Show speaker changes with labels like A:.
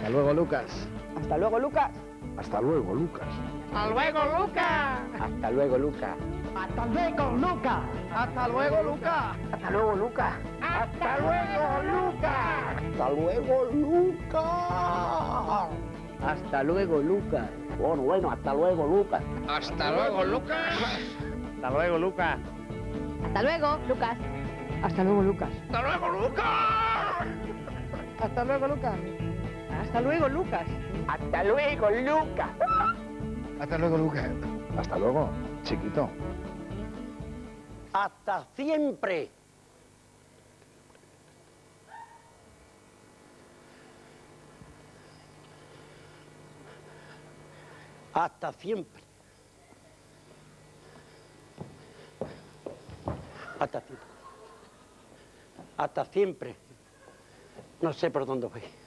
A: Hasta luego, Lucas.
B: Hasta luego, Lucas.
A: Hasta luego, Lucas.
C: ¡Hasta luego, Lucas!
B: Hasta luego, Lucas.
C: ¡Hasta luego, Lucas! ¡Hasta luego, Lucas!
B: Hasta luego, Lucas.
C: ¡Hasta luego, Lucas!
B: Hasta luego, Lucas. Hasta luego, Lucas. Bueno, hasta luego, Lucas.
C: ¡Hasta luego, Lucas!
A: Hasta luego, Lucas.
D: Hasta luego, Lucas.
B: Hasta luego, Lucas.
C: ¡Hasta luego, Lucas!
B: Hasta luego, Lucas.
D: Hasta luego, Lucas.
B: Hasta luego, Lucas.
A: Hasta luego, Lucas. Hasta luego, chiquito.
B: Hasta siempre. Hasta siempre. Hasta siempre. Hasta siempre. No sé por dónde voy.